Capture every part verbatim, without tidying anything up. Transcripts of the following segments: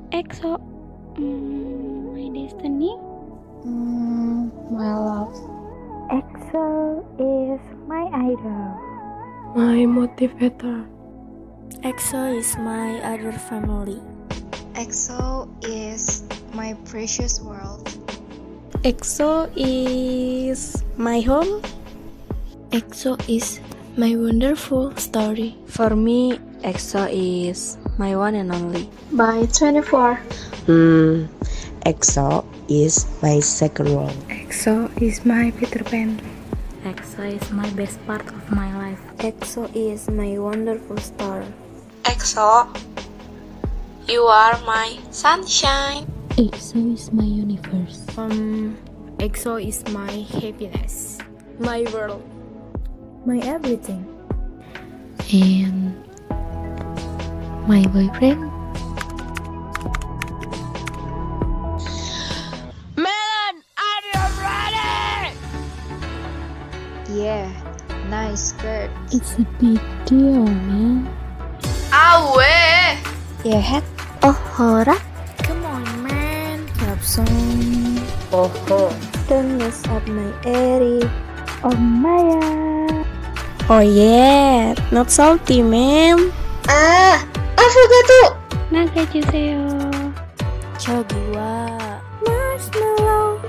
EXO, mm, my destiny. Mm, my love. EXO is my idol. My motivator. EXO is my other family. EXO is my precious world. EXO is my home. EXO is my wonderful story. For me, EXO is my one and only. My twenty-four. Hmm, EXO is my second world. EXO is my Peter Pan. EXO is my best part of my life. EXO is my wonderful star. EXO, you are my sunshine. EXO is my universe. Um, EXO is my happiness, My world. my everything. And my boyfriend. Melon, are you ready? Yeah, nice skirt. It's a big deal, man. Awe. Yeah, head. Oh, hora. Come on, man. Clap song. Oh, don't mess up my airy. Oh Maya. Oh yeah, not salty, man. Ah, affogato. Nagajuseyo. Chogiwa. Marshmallow.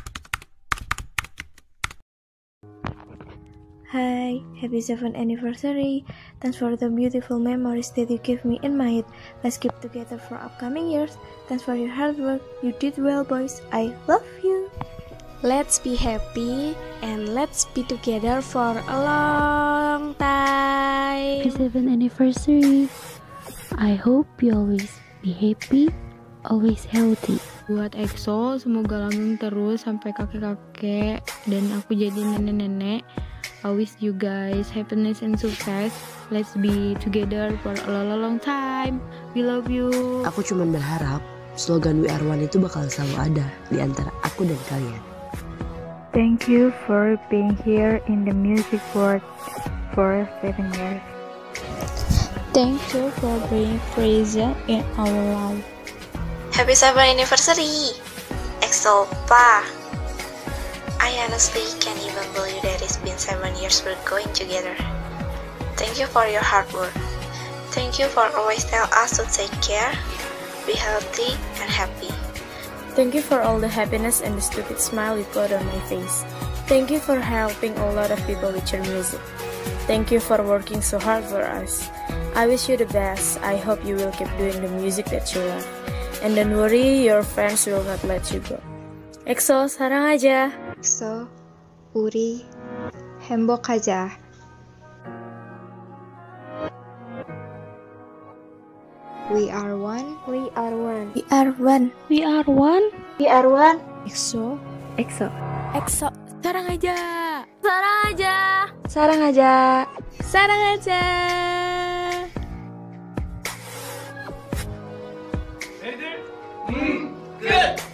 Hi, happy seventh anniversary. Thanks for the beautiful memories that you gave me in my head. Let's keep together for upcoming years. Thanks for your hard work. You did well, boys. I love you. Let's be happy and let's be together for a long Happy time. seventh anniversary. I hope you always be happy, always healthy. Buat EXO, semoga langgeng terus sampai kakek-kakek dan aku jadi nenek-nenek. I wish you guys happiness and success. Let's be together for a long, long time. We love you. Aku cuma berharap slogan We Are One itu bakal selalu ada di antara aku dan kalian. Thank you for being here in the music world for seven years. Thank you for being present in our life. Happy seventh anniversary, EXO Pa. I honestly can't even believe that it's been seven years we're going together. Thank you for your hard work. Thank you for always tell us to take care, be healthy and happy. Thank you for all the happiness and the stupid smile you put on my face. Thank you for helping a lot of people with your music. Thank you for working so hard for us. I wish you the best. I hope you will keep doing the music that you love. And don't worry, your fans will not let you go. EXO, sarang aja. EXO, 우리 행복하자. We are one. We are one. We are one. We are one. We are one. EXO. EXO. EXO, sarang aja. Sarang aja. Sarang aja. Sarang aja. Good.